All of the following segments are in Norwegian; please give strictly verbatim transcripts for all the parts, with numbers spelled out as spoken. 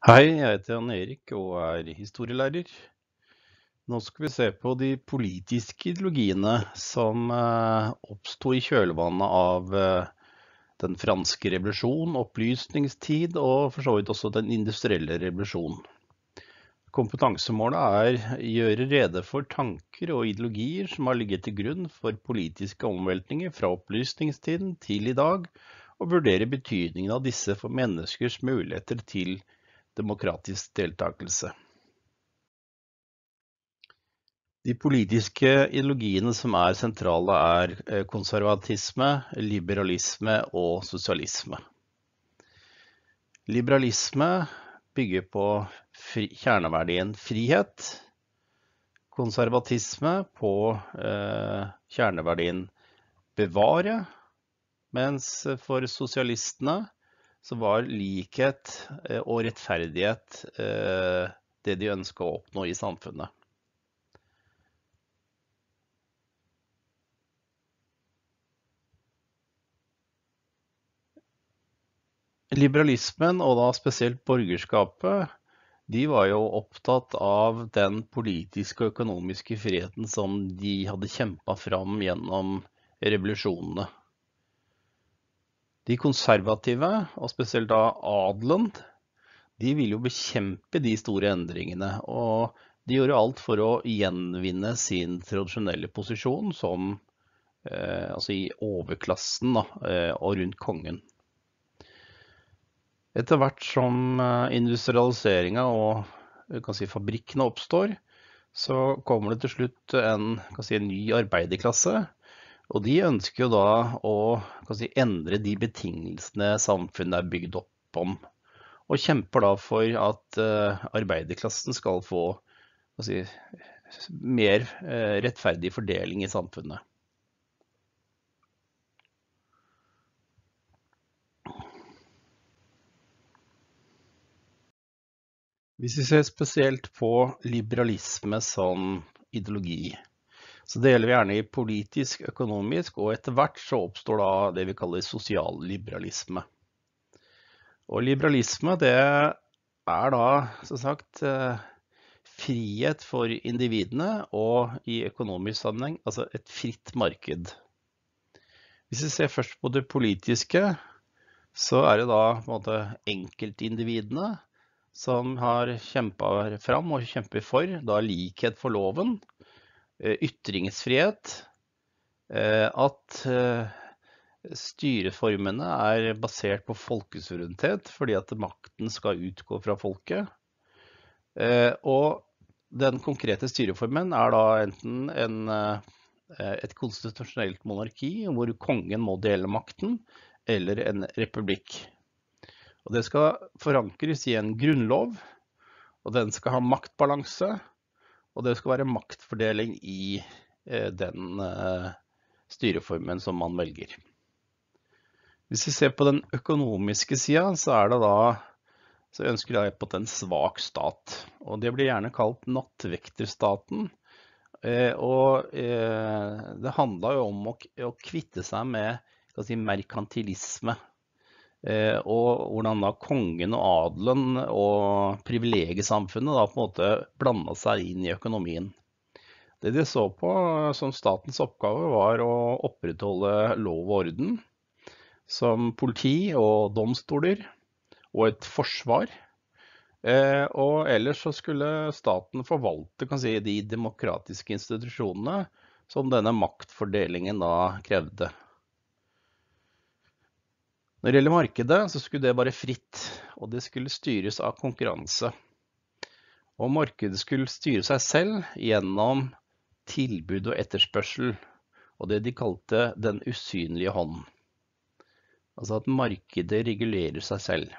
Hei, jeg heter Jan Erik og er historielærer. Nå skal vi se på de politiske ideologiene som eh, oppstod i kjølvannet av eh, den franske revolusjon, opplysningstid og for så vidt også den industrielle revolusjon. Kompetansemålet er gjøre rede for tanker og ideologier som har ligget til grunn for politiske omveltninger fra opplysningstiden til i dag, og vurdere betydningen av disse for menneskers muligheter til demokratisk deltakelse. De politiske ideologiene som er sentrale er konservatisme, liberalisme og sosialisme. Liberalisme bygger på fri, kjerneverdien frihet, konservatisme på eh, kjerneverdien bevare, mens for sosialistene så var likhet og rettferdighet eh, det de ønsket å oppnå i samfunnet. Liberalismen, og da spesielt borgerskapet, de var jo opptatt av den politiske og økonomiske friheten som de hadde kjempet fram gjennom revolusjonene. De konservative, og spesielt da adelen, de ville jo bekjempe de store endringene, og de gjorde alt for å gjenvinne sin tradisjonelle posisjon som eh, altså i overklassen da, og rundt kongen. Etter hvert som industrialiseringen og kan si, fabrikkene oppstår, så kommer det til slutt en, kan si, en ny arbeiderklasse, og de ønsker jo da å kan si, endre de betingelsene samfunnet er bygd opp om, og kjemper da for at uh, arbeiderklassen skal få kan si, mer uh, rettferdig fordeling i samfunnet. Hvis vi ser spesielt på liberalisme som ideologi, så deler vi gjerne i politisk, økonomisk, og etter hvert så oppstår da det vi kaller sosialliberalisme. Og liberalisme, det er da, som sagt, frihet for individene og i økonomisk sammenheng, altså et fritt marked. Hvis vi ser først på det politiske, så er det da på en måte enkeltindividene som har kjempet fram og kjemper for da likhet for loven, ytringsfrihet, at styreformene er basert på folkesuverenitet fordi at makten skal utgå fra folket. Og den konkrete styreformen er da enten en, et konstitusjonelt monarki hvor kongen må dele makten, eller en republikk. Og det skal forankres i en grunnlov, og den skal ha maktbalanse, og det skal være maktfordeling i eh, den eh, styreformen som man velger. Hvis vi ser på den økonomiske siden, så er det da, så ønsker jeg på en svak stat, og det blir gjerne kalt nattvekterstaten, eh, og eh, det handler jo om å, å kvitte seg med kan si, merkantilisme, og hvordan da kongen og adelen og privilegiesamfunnet da på en måte blandet seg inn i økonomien. Det de så på som statens oppgave var å opprettholde lov og orden, som politi og domstoler og et forsvar. Og ellers så skulle staten forvalte kan si, de demokratiske institusjonene som denne maktfordelingen da krevde. Når det gjelder markedet, så skulle det være fritt, og det skulle styres av konkurranse. Og markedet skulle styre seg selv gjennom tilbud og etterspørsel, og det de kalte den usynlige hånd. Altså at markedet regulerer seg selv.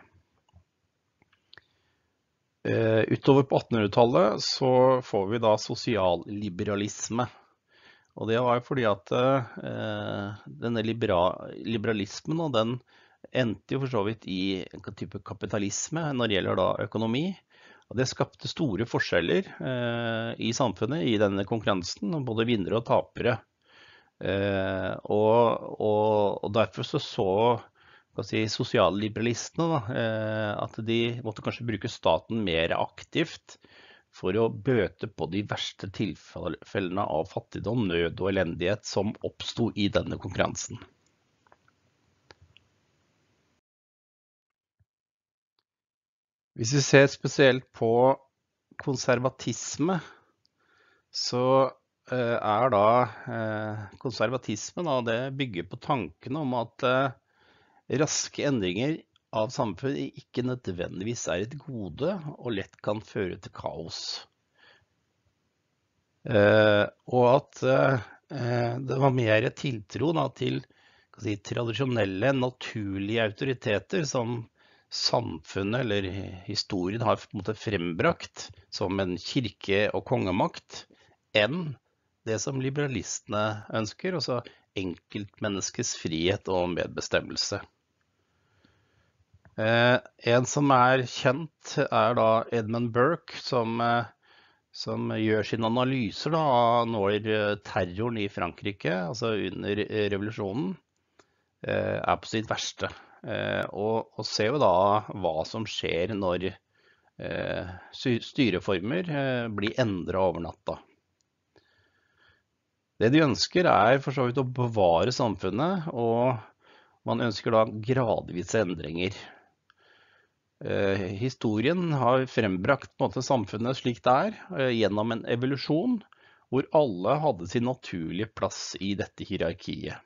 Utover på attenhundretallet så får vi da sosialliberalisme. Og det var fordi at denne liberalismen og den endte jo for så vidt i en type kapitalisme når det gjelder da økonomi. Og det skapte store forskjeller eh, i samfunnet i denne konkurransen, både vinnere og tapere. Eh, og, og, og derfor så så hva si, sosialliberalistene, da, eh, at de måtte kanskje bruke staten mer aktivt for å bøte på de verste tilfellene av fattigdom, nød og elendighet som oppstod i denne konkurransen. Hvis vi ser spesielt på konservatisme, så eh, er da eh, konservatisme da, det bygger på tanken om at eh, raske endringer av samfunnet ikke nødvendigvis er et gode og lett kan føre til kaos. Eh, og at eh, det var mer tiltro da, til si, tradisjonelle, naturlige autoriteter som samfunnet eller historien har på en måte frembrakt som en kirke- og kongemakt, enn det som liberalistene ønsker, altså enkeltmenneskets frihet og medbestemmelse. Eh, en som er kjent er da Edmund Burke, som, eh, som gjør sine analyser da, når terroren i Frankrike, altså under revolusjonen, eh, er på sitt verste. Eh, og, og ser jo da hva som skjer når eh, styreformer eh, blir endret over natta. Det de ønsker er for så vidt å bevare samfunnet, og man ønsker da gradvise endringer. Eh, historien har frembrakt på en måte samfunnet slik det er, eh, gjennom en evolusjon, hvor alle hadde sin naturlige plass i dette hierarkiet.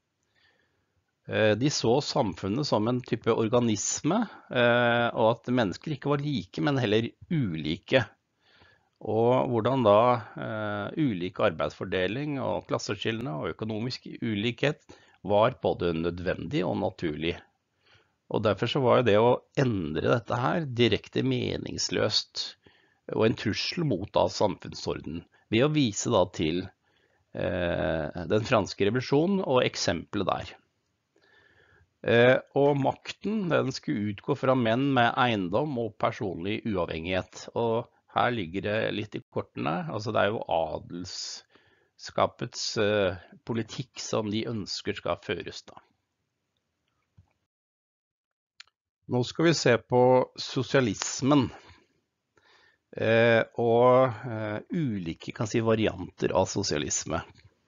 De så samfunnet som en type organisme, og at mennesker ikke var like, men heller ulike. Og hvordan da ulik arbeidsfordeling og klasseskillene og økonomisk ulikhet var både nødvendig og naturlig. Og derfor så var det å endre dette her direkte meningsløst og en trussel mot da samfunnsorden, ved å vise da til den franske revolusjonen og eksempelet der. Eh, og makten den skulle utgå fra menn med eiendom og personlig uavhengighet. Og her ligger det litt i kortene. Altså det er jo adelsskapets eh, politikk som de ønsker skal føres da. Nå skal vi se på sosialismen. Eh, og eh, ulike kan si, varianter av sosialisme.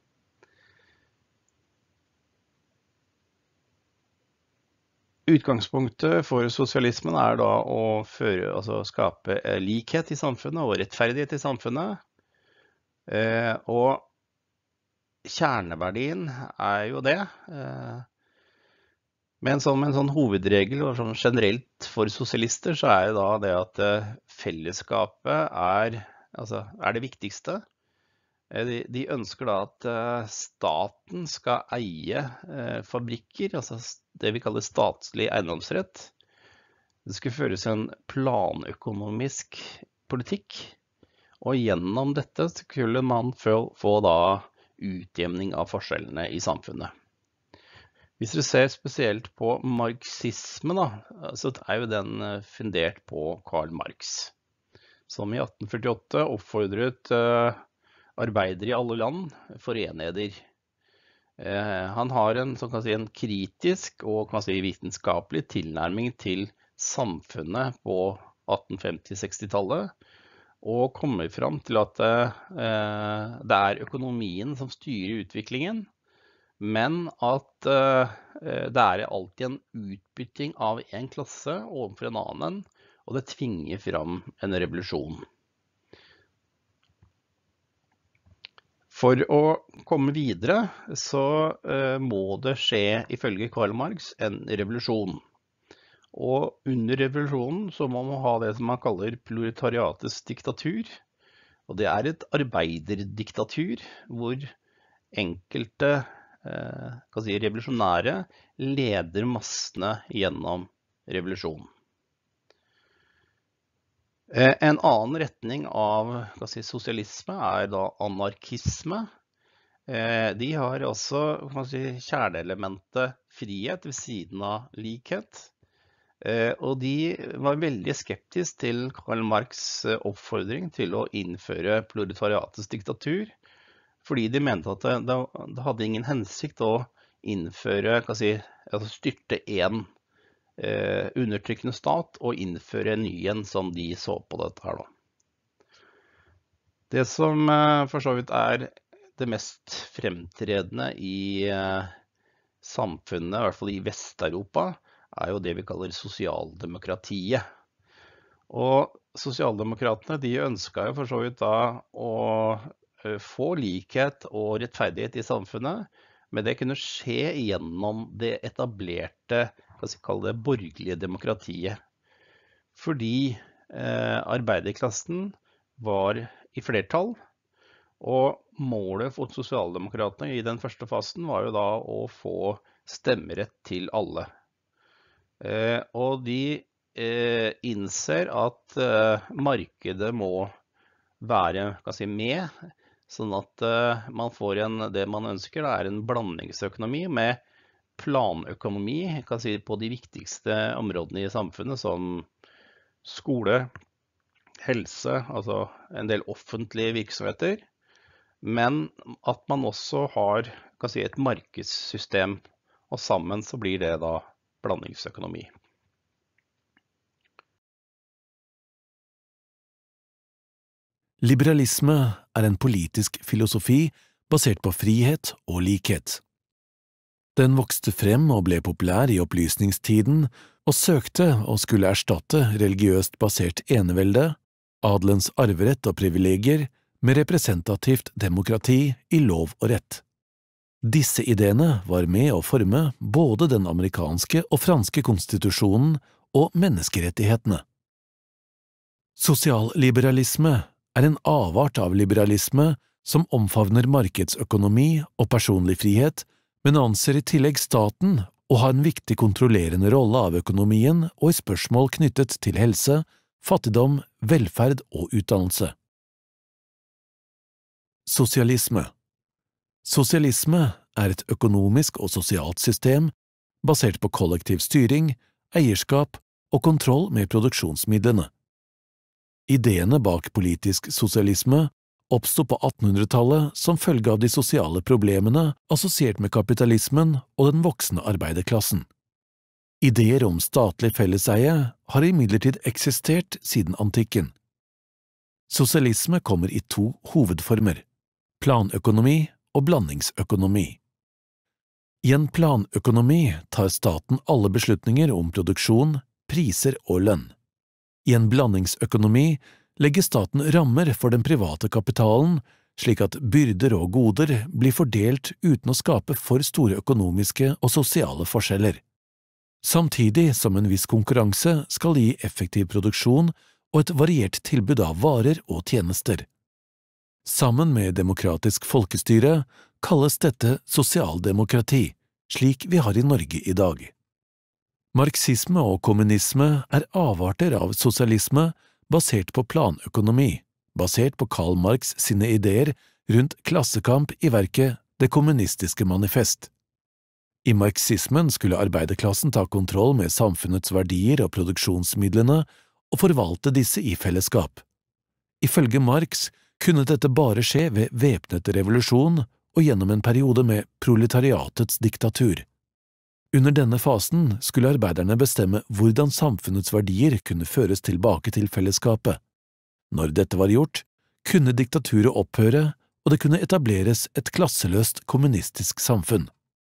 Utgangspunktet for sosialismen er da å føre, altså skape likhet i samfunnet og rettferdighet i samfunnet. Eh, og kjerneverdien er jo det. Eh, men som en sånn hovedregel og sånn generelt for sosialister så er det da det at fellesskapet er, altså, er det viktigste. De, de ønsker da at staten skal eie eh, fabrikker, altså det vi kaller statslig eiendomsrett. Det skulle føres en planøkonomisk politikk, og gjennom dette skulle man få, få da utjevning av forskjellene i samfunnet. Hvis dere ser spesielt på marxisme, da, så er jo den fundert på Karl Marx, som i atten førtiåtte oppfordret eh, arbeidere i alle land for enheder. Eh, han har en, så kan si, en kritisk og kan si, vitenskapelig tilnærming til samfunnet på atten femti-sekstitallet, og kommer fram til at eh, det er økonomien som styrer utviklingen, men at eh, det er alltid en utbytting av en klasse overfor en annen, og det tvinger fram en revolusjon. For å komme videre så uh, må det skje, ifølge Karl Marx, en revolusjon. Og under revolusjonen så må man ha det som man kaller proletariatets diktatur. Og det er et arbeiderdiktatur hvor enkelte uh, kan si, revolusjonære leder massene gjennom revolusjonen. En annen retning av si, sosialisme er da anarkisme. De har også si, kjerneelementet frihet ved siden av likhet. Og de var veldig skeptiske til Karl Marx' oppfordring til å innføre proletariatets diktatur, fordi de mente at det, det hadde ingen hensikt å innføre, si, altså styrte en eh, undertrykkende stat og innføre en ny en som de så på dette her da. Det som eh, for så vidt er det mest fremtredende i eh, samfunnet, i hvert fall i Vest-Europa, er jo det vi kaller sosialdemokratiet. Og sosialdemokratene de ønsket jo for så vidt da å eh, få likhet og rettferdighet i samfunnet, men det kunne skje gjennom det etablerte, hva skal vi kalle det, borgerlige demokratiet. Fordi eh, arbeiderklassen var i flertall, og målet for sosialdemokratene i den første fasen var jo da å få stemmerett til alle. Eh, og de eh, innser at eh, markedet må være hva skal jeg si, med, sånn at eh, man får en, det man ønsker da, er en blandingsøkonomi med planøkonomi, kan si, på de viktigste områdene i samfunnet, som skole, helse, altså en del offentlige virksomheter, men at man også har, kan si, et markedssystem, og sammen så blir det da blandingsøkonomi. Liberalisme er en politisk filosofi basert på frihet og likhet. Den vokste frem og ble populær i opplysningstiden og søkte å skulle erstatte religiøst basert enevelde, adelens arverett og privilegier med representativt demokrati i lov og rett. Disse ideene var med å forme både den amerikanske og franske konstitusjonen og menneskerettighetene. Sosialliberalisme er en avart av liberalisme som omfavner markedsøkonomi og personlig frihet, men anser i tillegg staten å ha en viktig kontrollerende rolle av økonomien og i spørsmål knyttet til helse, fattigdom, velferd og utdannelse. Sosialisme. Sosialisme er et økonomisk og sosialt system basert på kollektiv styring, eierskap og kontroll med produksjonsmidlene. Ideene bak politisk sosialisme oppstod på attenhundretallet som følge av de sosiale problemene assosiert med kapitalismen og den voksende arbeiderklassen. Ideer om statlig felleseie har imidlertid eksistert siden antikken. Sosialisme kommer i to hovedformer: planøkonomi og blandingsøkonomi. I en planøkonomi tar staten alle beslutninger om produksjon, priser og lønn. I en blandingsøkonomi legger staten rammer for den private kapitalen, slik at byrder og goder blir fordelt uten å skape for store økonomiske og sosiale forskjeller, samtidig som en viss konkurranse skal gi effektiv produksjon og et variert tilbud av varer og tjenester. Sammen med demokratisk folkestyre kalles dette sosialdemokrati, slik vi har i Norge i dag. Marxisme og kommunisme er avarter av sosialisme basert på planøkonomi, basert på Karl Marx sine ideer rundt klassekamp i verket Det kommunistiske manifest. I marxismen skulle arbeiderklassen ta kontroll med samfunnets verdier og produksjonsmidlene og forvalte disse i fellesskap. Ifølge Marx kunne dette bare skje ved væpnet revolusjon og gjennom en periode med proletariatets diktatur. Under denne fasen skulle arbeiderne bestemme hvordan samfunnets verdier kunne føres tilbake til fellesskapet. Når dette var gjort, kunne diktaturet opphøre, og det kunne etableres et klasseløst kommunistisk samfunn.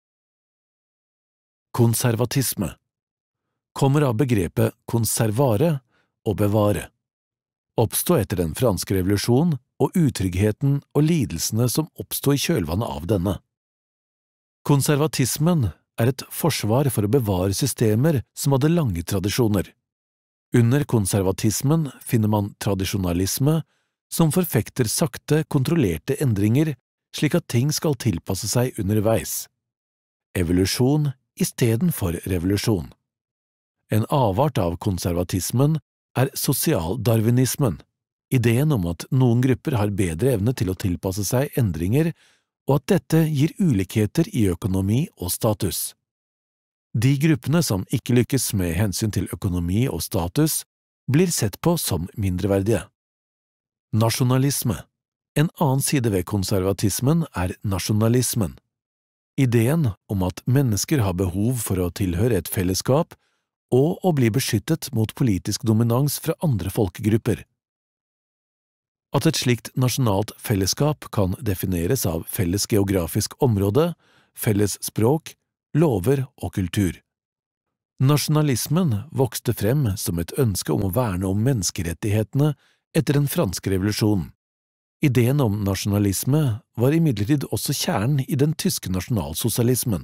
Konservatisme kommer av begrepet konservare og bevare. Oppstod etter den franske revolusjon og utryggheten og lidelsene som oppstod i kjølvannet av denne. Konservatismen er et forsvar for å bevare systemer som hadde lange tradisjoner. Under konservatismen finner man tradisjonalisme, som forfekter sakte, kontrollerte endringer, slik at ting skal tilpasse seg underveis. Evolusjon i stedet for revolusjon. En avart av konservatismen er sosialdarwinismen, ideen om at noen grupper har bedre evne til å tilpasse seg endringer, og at dette gir ulikheter i økonomi og status. De gruppene som ikke lykkes med hensyn til økonomi og status, blir sett på som mindreverdige. Nasjonalisme. En annen side ved konservatismen er nasjonalismen. Ideen om at mennesker har behov for å tilhøre et fellesskap, og å bli beskyttet mot politisk dominans fra andre folkegrupper. At et slikt nasjonalt fellesskap kan defineres av felles geografisk område, felles språk, lover og kultur. Nasjonalismen vokste frem som et ønske om å verne om menneskerettighetene etter den franske revolusjonen. Ideen om nasjonalisme var imidlertid også kjernen i den tyske nasjonalsosialismen.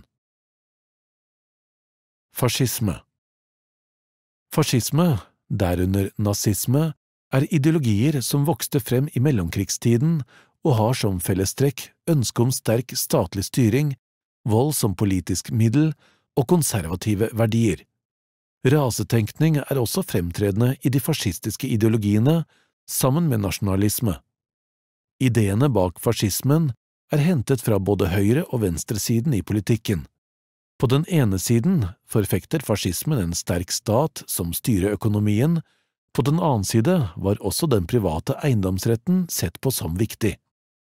Fascisme. Fascisme, derunder nazisme, er ideologier som vokste frem i mellomkrigstiden og har som fellestrekk ønske om sterk statlig styring, vold som politisk middel og konservative verdier. Rasetenkning er også fremtredende i de fascistiske ideologiene, sammen med nasjonalisme. Ideene bak fascismen er hentet fra både høyre- og venstresiden i politikken. På den ene siden forfekter fascismen en sterk stat som styrer økonomien, på den annen side var også den private eiendomsretten sett på som viktig.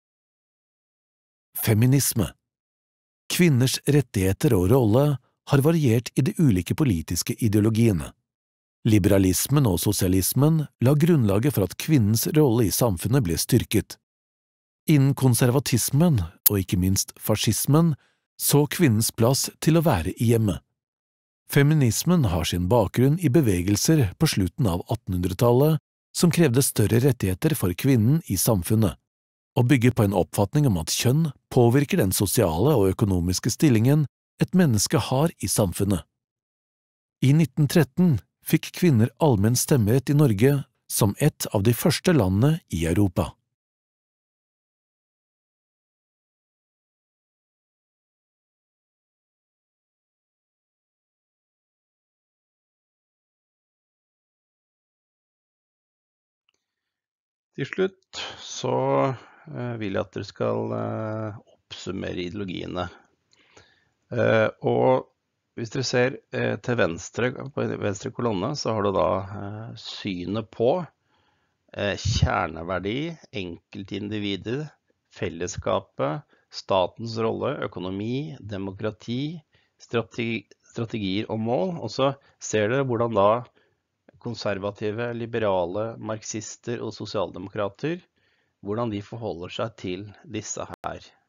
Feminisme. Kvinners rettigheter og rolle har variert i de ulike politiske ideologiene. Liberalismen og sosialismen la grunnlaget for at kvinnens rolle i samfunnet ble styrket. Innen konservatismen, og ikke minst fascismen, så kvinnens plass til å være i hjemmet. Feminismen har sin bakgrunn i bevegelser på slutten av attenhundretallet som krevde større rettigheter for kvinnen i samfunnet, og bygger på en oppfatning om at kjønn påvirker den sosiale og økonomiske stillingen et menneske har i samfunnet. I nitten tretten fikk kvinner allmenn stemmerett i Norge som et av de første landene i Europa. Til slutt så eh, vil jeg at dere skal eh, oppsummere ideologiene. Eh, og hvis dere ser eh, til venstre, på venstre kolonne, så har du da eh, synet på eh, kjerneverdi, enkeltindividet, fellesskapet, statens rolle, økonomi, demokrati, strategi, strategier og mål. Og så ser dere hvordan da konservative, liberale, marxister og sosialdemokrater, hvordan de forholder seg til disse her.